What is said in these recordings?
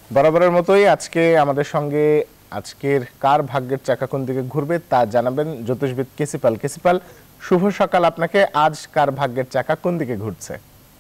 বরাবরের মতোই আজকে আমাদের সঙ্গে আজকের কার ভাগ্যের চাকা কোন দিকে ঘুরবে তা জানাবেন জ্যোতিষবিদ কেসিপাল। কেসিপাল, শুভ সকাল আপনাকে। আজ কার ভাগ্যের চাকা কোন দিকে ঘুরছে?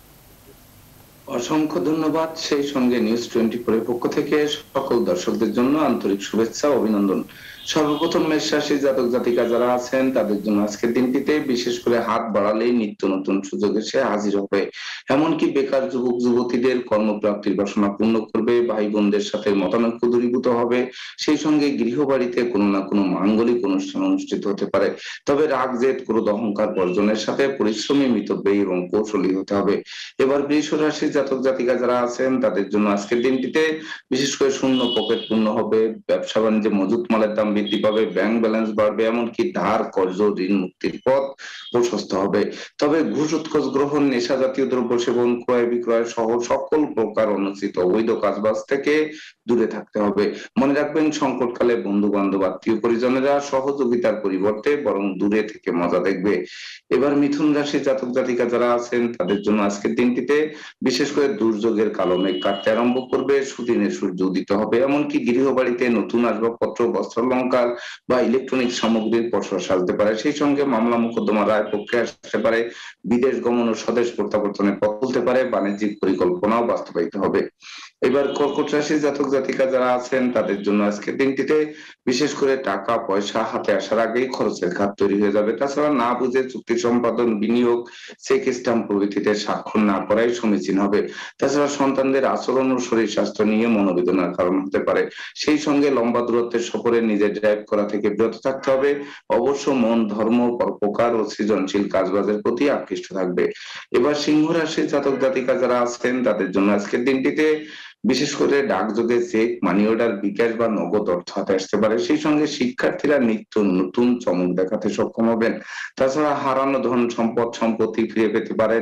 অসংখ্য ধন্যবাদ। সেই সঙ্গে নিউজ 24 এর পক্ষ থেকে সকল দর্শকদের জন্য আন্তরিক শুভেচ্ছা ও অভিনন্দন। সর্বপ্রথম মেষ রাশি জাতক জাতিকা যারা আছেন তাদের জন্য আজকের দিনটিতে বিশেষ করে হাত বাড়ালেই নিত্য নতুন সুযোগ এসে হাজির হবে। এমনকি বেকার যুবক যুবতীদের কর্মপ্রাপ্তির বাসনা পূর্ণ করবে, ভাই বোনদের সাথে মতানৈক্য দূরীভূত হবে। সেই সঙ্গে গৃহবাড়িতে কোনো না কোনো মাঙ্গলিক অনুষ্ঠান অনুষ্ঠিত হতে পারে। তবে রাগ জেদ ক্রোধ অহংকার বর্জনের সাথে পরিশ্রমী মিতব্যয়ী এবং কৌশলী হতে হবে। এবার বৃষ রাশির জাতক জাতিকা যারা আছেন তাদের জন্য আজকের দিনটিতে বিশেষ করে শূন্য পকেট পূর্ণ হবে, ব্যবসা বাণিজ্যে মজুত মালের দাম বৃদ্ধি পাবে, ব্যাংক ব্যালেন্স বাড়বে, এমনকি ধার কর্জ ঋণ মুক্তির পথ প্রশস্ত হবে। তবে ঘুষ উৎকোচ গ্রহণ, নেশা জাতীয় দ্রব্য সেবন, ক্রয় বিক্রয় সহ সকল প্রকার অনুচিত অবৈধ কাজবাজ থেকে দূরে থাকতে হবে। মনে রাখবেন, সংকটকালে বন্ধু বান্ধব আত্মীয় পরিজনেরা সহযোগিতার পরিবর্তে বরং দূরে থেকে মজা দেখবে। এবার মিথুন রাশির জাতক জাতিকা যারা আছেন তাদের জন্য আজকের দিনটিতে বিশেষ করে দুর্যোগের কালো মেঘ কাটতে আরম্ভ করবে, সুদিনে সূর্য উদিত হবে, এমনকি গৃহবাড়িতে নতুন আসবাবপত্র, বস্ত্রালঙ্কার বা ইলেকট্রনিক সামগ্রীর পসরা সাজতে পারে। সেই সঙ্গে মামলা মোকদ্দমা রায় পক্ষে আসতে পারে, বিদেশ গমন ও স্বদেশ প্রত্যাবর্তনের পথ খুলতে পারে, বাণিজ্যিক পরিকল্পনাও বাস্তবায়িত হবে। এবার কর্কট রাশির জাতক জাতিকা যারা আছেন তাদের জন্য আজকের দিনটিতে বিশেষ করে টাকা পয়সা হাতে আসার আগেই খরচের খাত তৈরি হয়ে যাবে। তাছাড়া না বুঝে চুক্তি সম্পাদন, বিনিয়োগ, চেক স্ট্যাম্প প্রভৃতিতে স্বাক্ষর না করাই সমীচীন হবে। তাছাড়া সন্তানদের আচরণ ও শরীর স্বাস্থ্য নিয়ে মনোবেদনার কারণ হতে পারে। সেই সঙ্গে লম্বা দূরত্বের সফরে নিজে ড্রাইভ করা থেকে বিরত থাকতে হবে। অবশ্য মন ধর্ম, পরোপকার ও সৃজনশীল কাজবাজের প্রতি আকৃষ্ট থাকবে। এবার সিংহ রাশির জাতক জাতিকা যারা আছেন তাদের জন্য আজকের দিনটিতে বিশেষ করে ডাকযোগে চেক, মানি অর্ডার, বিকাশ বা নগদ অর্থ হাতে আসতে পারে। সেই সঙ্গে শিক্ষার্থীরা নিত্য নতুন চমক দেখাতে সক্ষম হবেন। তাছাড়া হারানো ধন সম্পদ সম্পত্তি ফিরে পেতে পারেন।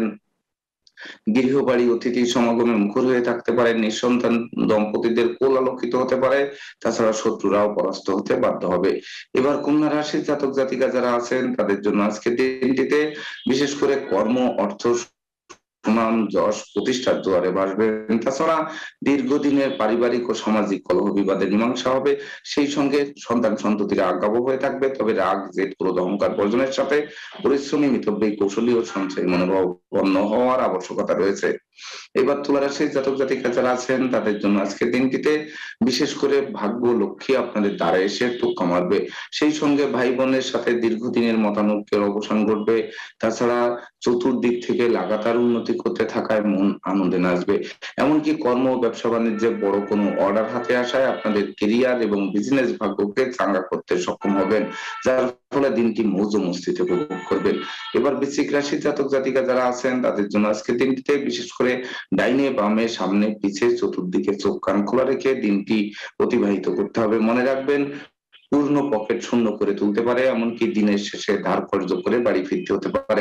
গৃহবাড়ি অতিথি সমাগমে মুখর হয়ে থাকতে পারে, নিঃসন্তান দম্পতিদের কোল আলোকিত হতে পারে। তাছাড়া শত্রুরাও পরাস্ত হতে বাধ্য হবে। এবার কন্যা রাশির জাতক জাতিকা যারা আছেন তাদের জন্য আজকের দিনটিতে বিশেষ করে কর্ম, অর্থ, সুনাম যশ প্রতিষ্ঠার দুয়ারে ভাসবেন। তাছাড়া দীর্ঘদিনের পারিবারিক ও সামাজিক কলহ বিবাদের মীমাংসা হবে। সেই সঙ্গে সন্তান সন্ততিরা আজ্ঞাবহ হয়ে থাকবে। তবে রাগ জেদ ক্রোধ অহংকার বর্জনের সাথে পরিশ্রমী মিতব্যয়ী কৌশলী ও সঞ্চয়ী মনোভাবাপন্ন হওয়ার আবশ্যকতা রয়েছে। এবার তুলা রাশির জাতক জাতিকা যারা আছেন তাদের জন্য আজকের দিনটিতে বিশেষ করে ভাগ্য লক্ষ্মী আপনাদের দ্বারা এসে টোক্কা মারবে। সেই সঙ্গে ভাই বোনের সাথে দীর্ঘদিনের মতানৈক্যের অবসান ঘটবে। তাছাড়া চতুর্দিক থেকে লাগাতার উন্নতি করতে থাকায় মন আনন্দে নাচবে। এমনকি কর্ম ও ব্যবসা বাণিজ্যে বড় কোনো অর্ডার হাতে আসায় আপনাদের কেরিয়ার এবং বিজনেস ভাগ্যকে চাঙ্গা করতে সক্ষম হবেন, যার ফলে দিনটি মৌজ মস্তিতে উপভোগ করবেন। এবার বৃশ্চিক রাশির জাতক জাতিকা যারা আছেন তাদের জন্য আজকের দিনটিতে বিশেষ করে ডাইনে বামে সামনে পিছে চতুর্দিকে চোখ কান খোলা রেখে দিনটি অতিবাহিত করতে হবে। মনে রাখবেন, পূর্ণ পকেট শূন্য করে তুলতে পারে, এমনকি দিনের শেষে ধার কর্জ করে বাড়ি ফিরতে হতে পারে।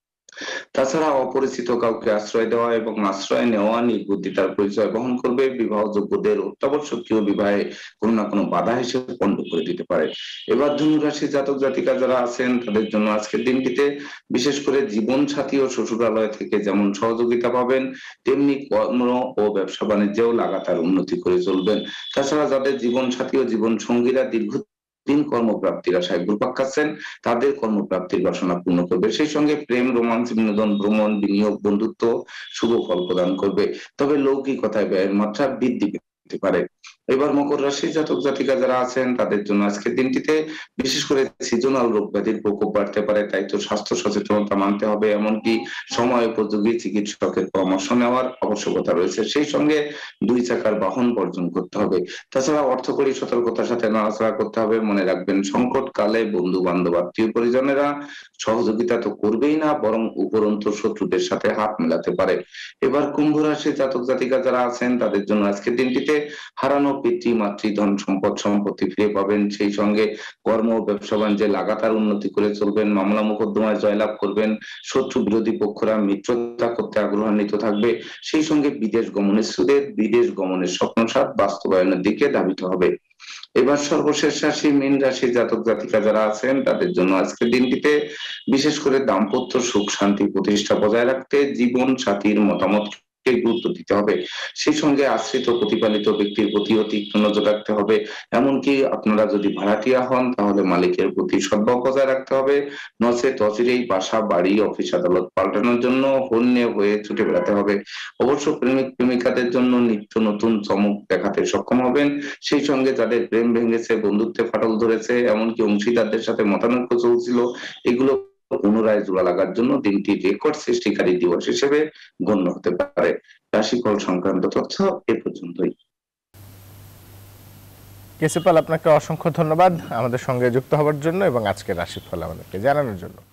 তাছাড়া অপরিচিত কাউকে আশ্রয় দেওয়া এবং আশ্রয় নেওয়া নির্বুদ্ধিতার পরিচয় বহন করবে। বিবাহযোগ্যদের অত্যাবশ্যকীয় বিবাহে কোনো না কোনো বাধা হিসেবে পণ্ড করে দিতে পারে। এবার ধনু রাশি জাতক জাতিকা যারা আছেন তাদের জন্য আজকের দিনটিতে বিশেষ করে জীবন সাথী ও শ্বশুরালয় থেকে যেমন সহযোগিতা পাবেন, তেমনি কর্ম ও ব্যবসা বাণিজ্যেও লাগাতার উন্নতি করে চলবেন। তাছাড়া যাদের জীবন সাথী ও জীবন সঙ্গীরা দীর্ঘদিন কর্মপ্রাপ্তির আশায় ঘুরপাক খাচ্ছেন, তাদের কর্মপ্রাপ্তির বাসনা পূর্ণ করবে। সেই সঙ্গে প্রেম, রোমান্স, বিনোদন, ভ্রমণ, বিনিয়োগ, বন্ধুত্ব শুভ ফল প্রদান করবে। তবে লৌকিকতায় ব্যয়ের মাত্রা বৃদ্ধি পেতে পারে। এবার মকর রাশির জাতক জাতিকা যারা আছেন তাদের জন্য আজকের দিনটিতে বিশেষ করে সিজনাল রোগ ব্যাধির প্রকোপ বাড়তে পারে, তাই তো স্বাস্থ্য সচেতনতা মানতে হবে, এমনকি সময় উপযোগী চিকিৎসকের পরামর্শ নেওয়ার আবশ্যকতা রয়েছে। সেই সঙ্গে দুই চাকার বাহন বর্জন করতে হবে। তাছাড়া অর্থকরী সতর্কতার সাথে নাড়াচাড়া করতে হবে। মনে রাখবেন, সংকট কালে বন্ধু বান্ধব আত্মীয় পরিজনেরা সহযোগিতা তো করবেই না, বরং উপরন্তু শত্রুদের সাথে হাত মেলাতে পারে। এবার কুম্ভ রাশির জাতক জাতিকা যারা আছেন তাদের জন্য আজকের দিনটিতে হারানো পিতৃ মাতৃ ধন সম্পদ সম্পত্তি ফিরে পাবেন। সেই সঙ্গে কর্ম ও ব্যবসা বাণিজ্যে লাগাতার উন্নতি করে চলবেন, মামলা মোকদ্দমায় জয়লাভ করবেন, শত্রু বিরোধী পক্ষরা মিত্রতা করতে আগ্রহান্বিত থাকবে। সেই সঙ্গে বিদেশ গমনের সুদের বিদেশ গমনের স্বপ্নসাৎ বাস্তবায়নের দিকে ধাবিত হবে। এবার সর্বশেষ রাশি মীন রাশির জাতক জাতিকা যারা আছেন তাদের জন্য আজকের দিনটিতে বিশেষ করে দাম্পত্য সুখ শান্তি প্রতিষ্ঠা বজায় রাখতে জীবন সাথীর মতামত কে গুরুত্ব দিতে হবে। সেই সঙ্গে আশ্রিত প্রতিপালিত ব্যক্তির প্রতিও তীক্ষ্ণ নজর রাখতে হবে। এমনকি আপনারা যদি ভাড়াটিয়া হন তাহলে মালিকের প্রতি সদ্ভাব বজায় রাখতে হবে। নচেত অচিরেই বাসা, বাড়ি, অফিস, আদালত পাল্টানোর জন্য হন্যে হয়ে ছুটে বেড়াতে হবে। অবশ্য প্রেমিক প্রেমিকাদের জন্য নিত্য নতুন চমক দেখাতে সক্ষম হবেন। সেই সঙ্গে যাদের প্রেম ভেঙেছে, বন্ধুত্বে ফাটল ধরেছে, এমনকি অংশীদারদের সাথে মতানৈক্য চলছিল, এগুলো পুনরায় জোড়া লাগার জন্য দিনটি রেকর্ড সৃষ্টিকারী দিবস হিসেবে গণ্য হতে পারে। রাশিফল সংক্রান্ত তথ্য এ পর্যন্তই। কেসিপাল, আপনাকে অসংখ্য ধন্যবাদ আমাদের সঙ্গে যুক্ত হওয়ার জন্য এবং আজকের রাশিফল আমাদেরকে জানানোর জন্য।